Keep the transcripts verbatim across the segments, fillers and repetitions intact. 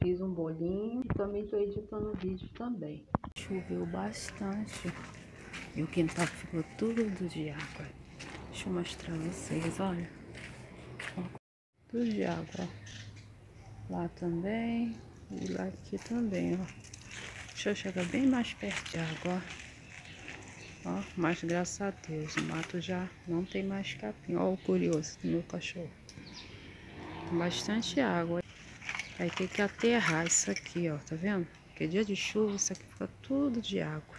Fiz um bolinho e também tô editando vídeo também. Choveu bastante e o quintal ficou tudo de água. Deixa eu mostrar vocês, olha. Ó, tudo de água, ó. Lá também e lá aqui também, ó. Deixa eu chegar bem mais perto de água, ó. Ó, mas graças a Deus, o mato já não tem mais capim. Ó o curioso do meu cachorro. Tem bastante água. Aí tem que aterrar isso aqui, ó, tá vendo? Porque dia de chuva isso aqui fica tudo de água.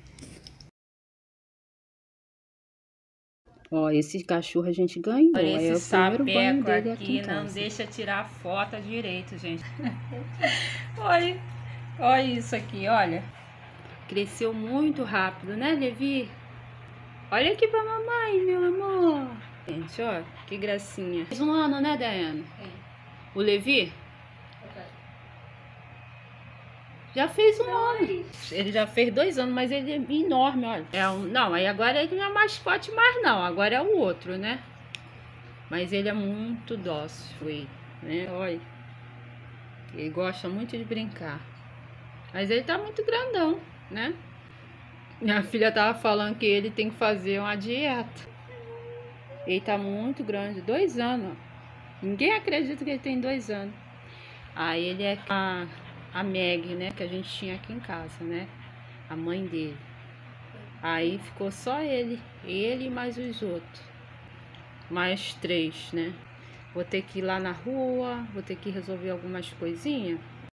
Ó, esse cachorro a gente ganhou. Olha Aí é esse o primeiro banho sapeco dele aqui, aqui em não casa. deixa tirar foto direito, gente. Olha, olha isso aqui, olha. Cresceu muito rápido, né, Levi? Olha aqui pra mamãe, meu amor. Gente, ó, que gracinha. Fez um ano, né, Daiane? É. O Levi? Já fez um ano. Ele já fez dois anos, mas ele é enorme, olha. É um, não, aí agora ele não é mascote mais não, agora é o outro, né? Mas ele é muito dócil, né? Olha, ele gosta muito de brincar. Mas ele tá muito grandão, né? Minha filha tava falando que ele tem que fazer uma dieta. Ele tá muito grande, dois anos. Ninguém acredita que ele tem dois anos. Aí ele é a, a Meg, né? Que a gente tinha aqui em casa, né? A mãe dele. Aí ficou só ele. Ele e mais os outros. Mais três, né? Vou ter que ir lá na rua. Vou ter que resolver algumas coisinhas.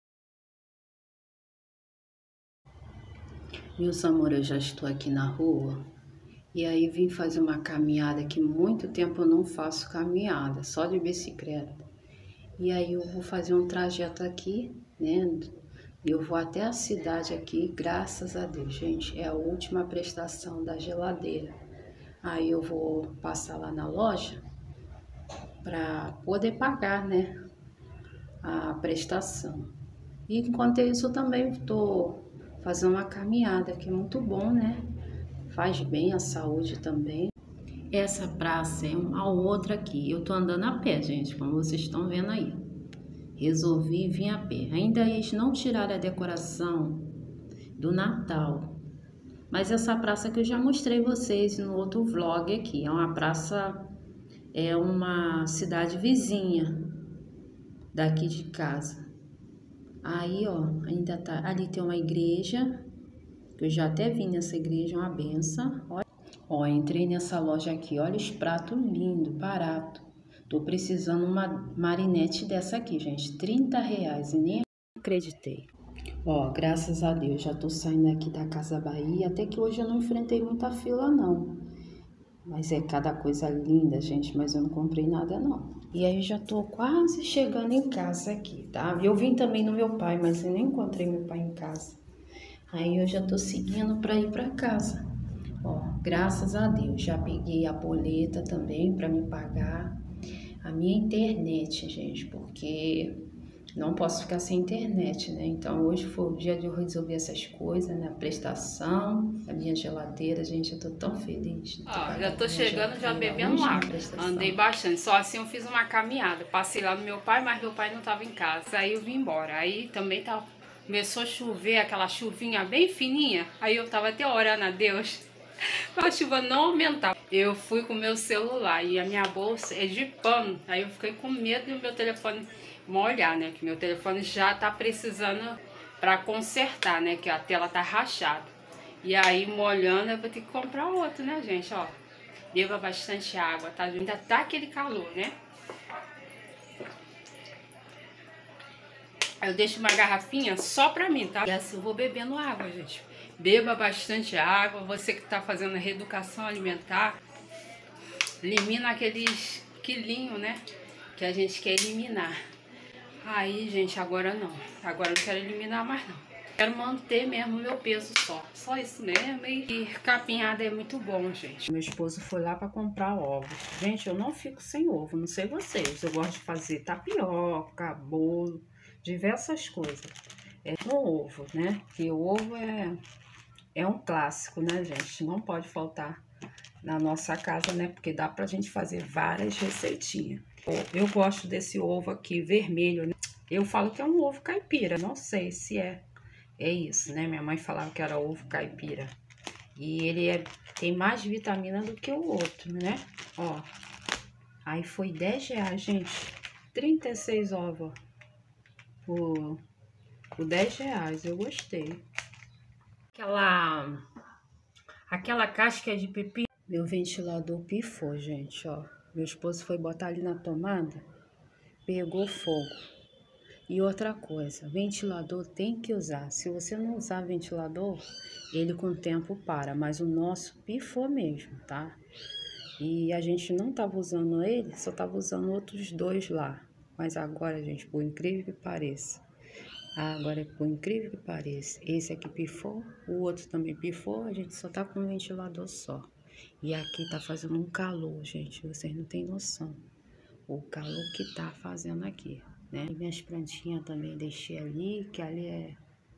Meus amores, eu já estou aqui na rua. E aí vim fazer uma caminhada que muito tempo eu não faço caminhada. Só de bicicleta. E aí eu vou fazer um trajeto aqui, né? Eu vou até a cidade aqui, graças a Deus, gente. É a última prestação da geladeira. Aí eu vou passar lá na loja para poder pagar, né? A prestação. E enquanto isso eu também estou fazendo uma caminhada, que é muito bom, né? Faz bem à saúde também. Essa praça é uma outra aqui. Eu tô andando a pé, gente, como vocês estão vendo aí. Resolvi vir a pé. Ainda eles não tiraram a decoração do Natal. Mas essa praça que eu já mostrei vocês no outro vlog aqui. É uma praça, é uma cidade vizinha daqui de casa. Aí, ó, ainda tá, ali tem uma igreja, que eu já até vim nessa igreja, uma benção. Ó, ó, entrei nessa loja aqui, olha os pratos lindos, barato. Tô precisando uma marinete dessa aqui, gente, trinta reais, e nem acreditei. Ó, graças a Deus, já tô saindo aqui da Casa Bahia, até que hoje eu não enfrentei muita fila, não. Mas é cada coisa linda, gente, mas eu não comprei nada, não. E aí já tô quase chegando em casa aqui, tá? Eu vim também no meu pai, mas eu nem encontrei meu pai em casa. Aí eu já tô seguindo pra ir pra casa. Ó, graças a Deus, já peguei a boleta também pra me pagar a minha internet, gente, porque não posso ficar sem internet, né? Então hoje foi o dia de eu resolver essas coisas, né? A prestação, a minha geladeira, gente, eu tô tão feliz. Ó, já tô chegando, já bebendo água. Andei bastante, só assim eu fiz uma caminhada. Passei lá no meu pai, mas meu pai não tava em casa. Aí eu vim embora. Aí também tava, começou a chover, aquela chuvinha bem fininha. Aí eu tava até orando a Deus pra chuva não aumentar. Eu fui com o meu celular e a minha bolsa é de pano. Aí eu fiquei com medo do meu telefone molhar, né? Que meu telefone já tá precisando pra consertar, né? Que a tela tá rachada. E aí, molhando, eu vou ter que comprar outro, né, gente? Ó, beba bastante água, tá? Ainda tá aquele calor, né? Eu deixo uma garrafinha só pra mim, tá? E assim eu vou bebendo água, gente. Beba bastante água. Você que tá fazendo a reeducação alimentar, elimina aqueles quilinhos, né? Que a gente quer eliminar. Aí, gente, agora não. Agora eu não quero eliminar mais, não. Quero manter mesmo o meu peso só. Só isso mesmo. E capinhada é muito bom, gente. Meu esposo foi lá pra comprar ovos. Gente, eu não fico sem ovo. Não sei vocês. Eu gosto de fazer tapioca, bolo, diversas coisas. É com ovo, né? Porque o ovo é, é um clássico, né, gente? Não pode faltar na nossa casa, né? Porque dá pra gente fazer várias receitinhas. Eu gosto desse ovo aqui vermelho, né? Eu falo que é um ovo caipira, não sei se é, é isso, né? Minha mãe falava que era ovo caipira. E ele é, tem mais vitamina do que o outro, né? Ó, aí foi dez reais, gente. trinta e seis ovos por, por dez reais, eu gostei. Aquela, aquela casca de pepino. Meu ventilador pifou, gente, ó. Meu esposo foi botar ali na tomada, pegou fogo. E outra coisa, ventilador tem que usar. Se você não usar ventilador, ele com o tempo para. Mas o nosso pifou mesmo, tá? E a gente não tava usando ele, só tava usando outros dois lá. Mas agora, gente, por incrível que pareça. Agora, por incrível que pareça, esse aqui pifou, o outro também pifou, a gente só tá com um ventilador só. E aqui tá fazendo um calor, gente, vocês não têm noção. O calor que tá fazendo aqui. Né? E minhas plantinhas também deixei ali, que ali é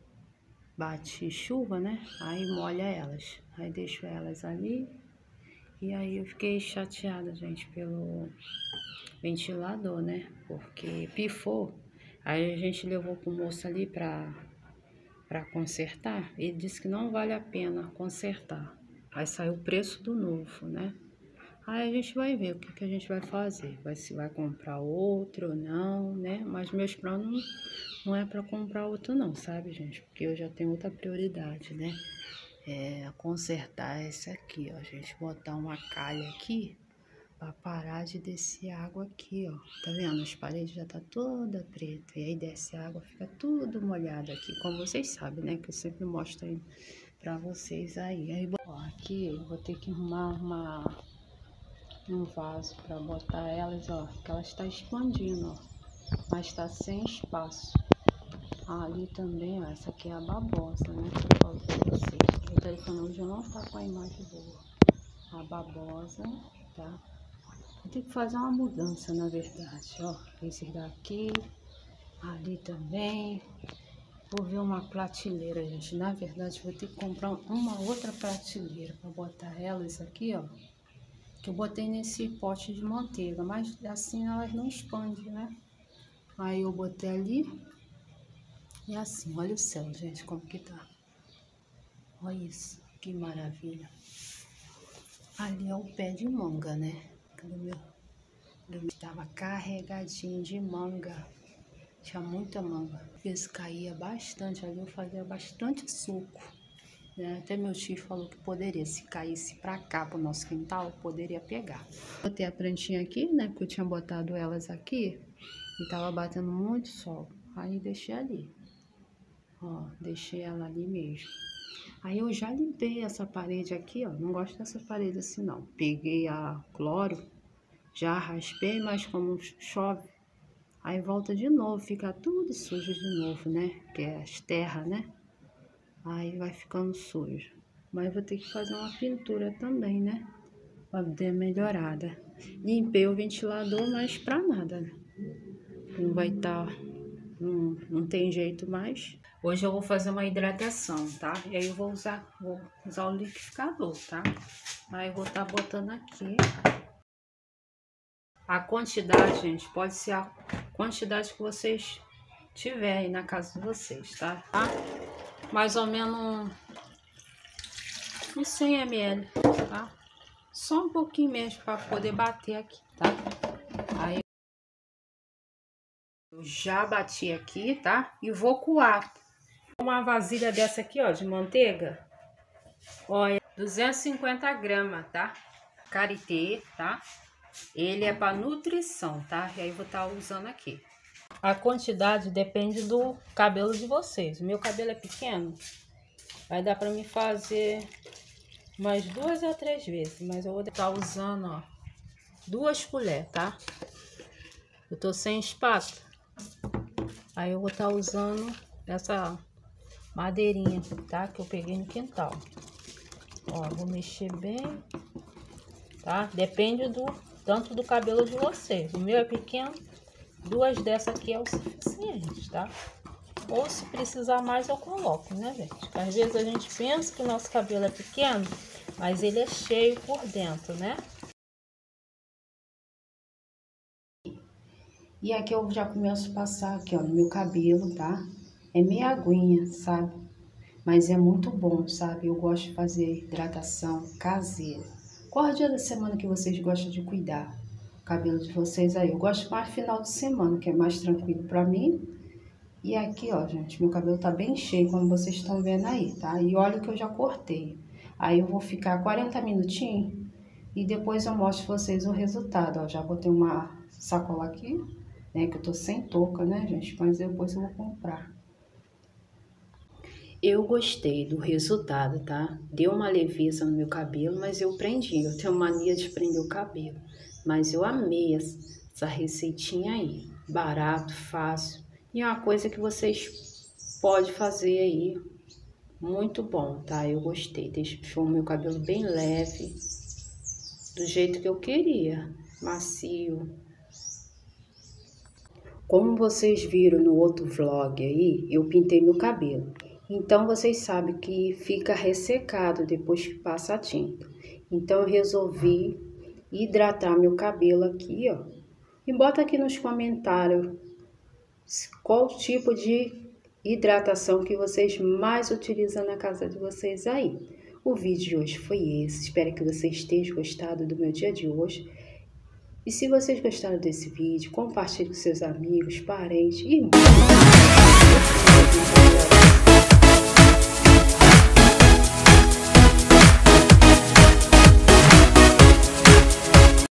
bate chuva, né? Aí molha elas. Aí deixo elas ali. E aí eu fiquei chateada, gente, pelo ventilador, né? Porque pifou. Aí a gente levou pro moço ali pra, pra consertar. Ele disse que não vale a pena consertar. Aí saiu o preço do novo, né? Aí a gente vai ver o que, que a gente vai fazer. Vai, se vai comprar outro ou não, né? Mas meus planos não é para comprar outro não, sabe, gente? Porque eu já tenho outra prioridade, né? É consertar esse aqui, ó, gente. Botar uma calha aqui para parar de descer água aqui, ó. Tá vendo? As paredes já tá toda preta. E aí desce água, fica tudo molhado aqui. Como vocês sabem, né? Que eu sempre mostro aí pra vocês aí. Aí, ó, aqui eu vou ter que arrumar uma... um vaso para botar elas, ó, que ela está expandindo, ó, mas está sem espaço. Ah, ali também, ó, essa aqui é a babosa, né, que eu falo para vocês. O telefone hoje não tá com a imagem boa. A babosa, tá? Eu tenho que fazer uma mudança, na verdade, ó, esse daqui, ali também. Vou ver uma prateleira, gente. Na verdade, vou ter que comprar uma outra prateleira para botar elas aqui, ó. Que eu botei nesse pote de manteiga, mas assim elas não expandem, né? Aí eu botei ali e assim, olha o céu, gente, como que tá. Olha isso, que maravilha. Ali é o pé de manga, né? Cadê meu? Eu estava carregadinho de manga. Tinha muita manga. Eles caía bastante ali, eu fazia bastante suco. Né? Até meu tio falou que poderia, se caísse pra cá, pro nosso quintal, poderia pegar. Botei a plantinha aqui, né, porque eu tinha botado elas aqui e tava batendo muito sol. Aí deixei ali, ó, deixei ela ali mesmo. Aí eu já limpei essa parede aqui, ó, não gosto dessa parede assim não. Peguei a cloro, já raspei, mas como chove, aí volta de novo, fica tudo sujo de novo, né, que é as terras, né. Aí vai ficando sujo. Mas vou ter que fazer uma pintura também, né? Pra dar melhorada. Limpei o ventilador, mas pra nada, né? Não vai estar... Tá, não, não tem jeito mais. Hoje eu vou fazer uma hidratação, tá? E aí eu vou usar, vou usar o liquidificador, tá? Aí eu vou estar tá botando aqui. A quantidade, gente, pode ser a quantidade que vocês tiverem na casa de vocês, tá? Tá? Mais ou menos uns cem mililitros, tá? Só um pouquinho mesmo para poder bater aqui, tá? Aí eu já bati aqui, tá? E vou coar. Uma vasilha dessa aqui, ó, de manteiga. Olha, duzentos e cinquenta gramas, tá? Karité, tá? Ele é para nutrição, tá? E aí eu vou estar usando aqui. A quantidade depende do cabelo de vocês. O meu cabelo é pequeno, vai dar para mim fazer umas duas a três vezes, mas eu vou estar usando, ó, duas colheres, tá? Eu tô sem espátula, aí eu vou estar usando essa madeirinha, tá? Que eu peguei no quintal. Ó, vou mexer bem, tá? Depende do tanto do cabelo de vocês. O meu é pequeno. Duas dessas aqui é o suficiente, tá? Ou se precisar mais, eu coloco, né, gente? Às vezes a gente pensa que o nosso cabelo é pequeno, mas ele é cheio por dentro, né? E aqui eu já começo a passar aqui, ó, no meu cabelo, tá? É meia aguinha, sabe? Mas é muito bom, sabe? Eu gosto de fazer hidratação caseira. Qual é o dia da semana que vocês gostam de cuidar o cabelo de vocês aí? Eu gosto mais final de semana, que é mais tranquilo pra mim. E aqui, ó, gente, meu cabelo tá bem cheio, como vocês estão vendo aí, tá? E olha que eu já cortei. Aí eu vou ficar quarenta minutinhos e depois eu mostro pra vocês o resultado, ó. Já botei uma sacola aqui, né, que eu tô sem touca, né, gente? Mas depois eu vou comprar. Eu gostei do resultado, tá? Deu uma leveza no meu cabelo, mas eu prendi. Eu tenho mania de prender o cabelo. Mas eu amei essa receitinha aí. Barato, fácil. E é uma coisa que vocês podem fazer aí. Muito bom, tá? Eu gostei. Deixou o meu cabelo bem leve. Do jeito que eu queria. Macio. Como vocês viram no outro vlog aí, eu pintei meu cabelo. Então, vocês sabem que fica ressecado depois que passa a tinta. Então, eu resolvi hidratar meu cabelo aqui, ó. E bota aqui nos comentários qual tipo de hidratação que vocês mais utilizam na casa de vocês aí. O vídeo de hoje foi esse. Espero que vocês tenham gostado do meu dia de hoje. E se vocês gostaram desse vídeo, compartilhe com seus amigos, parentes e